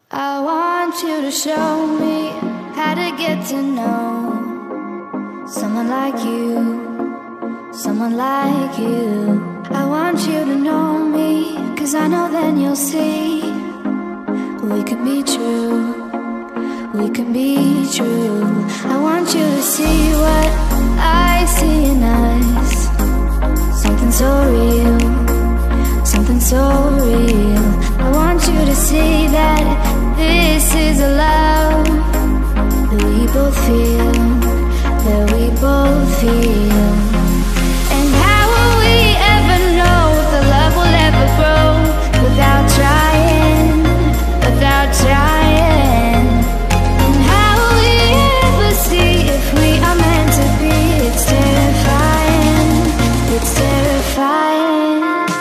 I want you to show me how to get to know someone like you, someone like you. I want you to know me, 'cause I know then you'll see we could be true, we could be true. I want you to see what I see in us, something so real, something so real. I want you to see that this is a love that we both feel, that we both feel. And how will we ever know if the love will ever grow without trying, without trying? And how will we ever see if we are meant to be? It's terrifying, it's terrifying.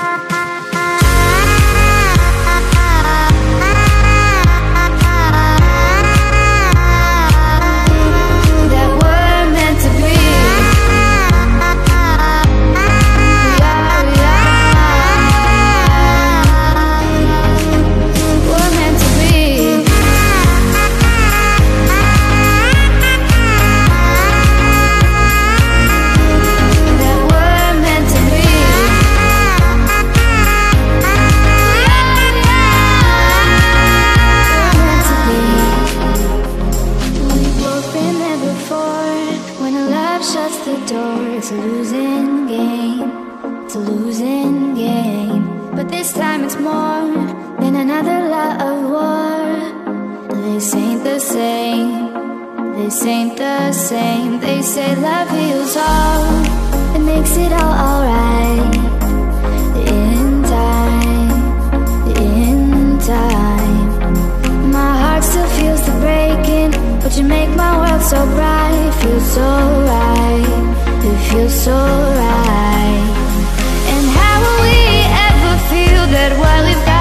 It's a losing game, it's a losing game. But this time it's more than another love war. This ain't the same, this ain't the same. They say love heals all, it makes it all alright. In time, in time. My heart still feels the breaking, but you make my world so bright. Feels so right, it feels so right. And how will we ever feel that what we've got